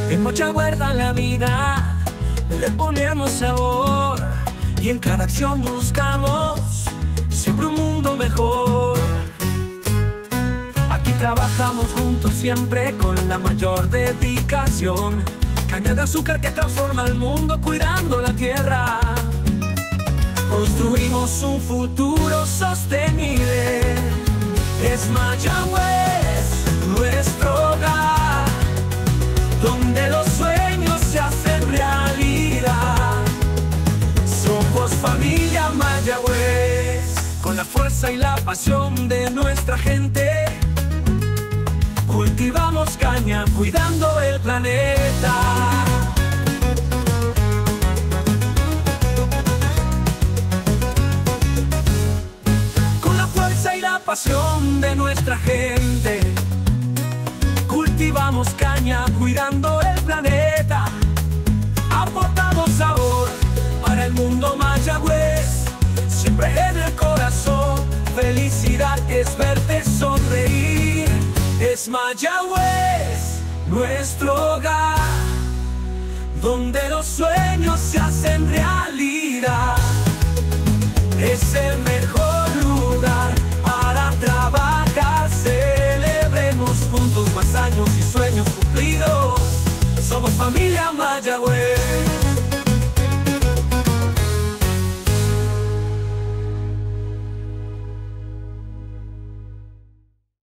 En Mayagüez la vida le ponemos sabor, y en cada acción buscamos siempre un mundo mejor. Aquí trabajamos juntos siempre con la mayor dedicación. Caña de azúcar que transforma el mundo cuidando la tierra. Construimos un futuro sostenible. Es Mayagüez nuestro hogar, donde los sueños se hacen realidad. Somos familia Mayagüez, con la fuerza y la pasión de nuestra gente. Cultivamos caña cuidando el planeta. Con la fuerza y la pasión de nuestra gente, cultivamos caña cuidando el planeta. Aportamos sabor para el mundo Mayagüez, siempre en el corazón. Felicidad es verte sonreír. Es Mayagüez nuestro hogar, donde los sueños se hacen realidad. Es el mejor lugar para trabajar. Celebremos juntos más años y sueños cumplidos. Somos familia Mayagüez.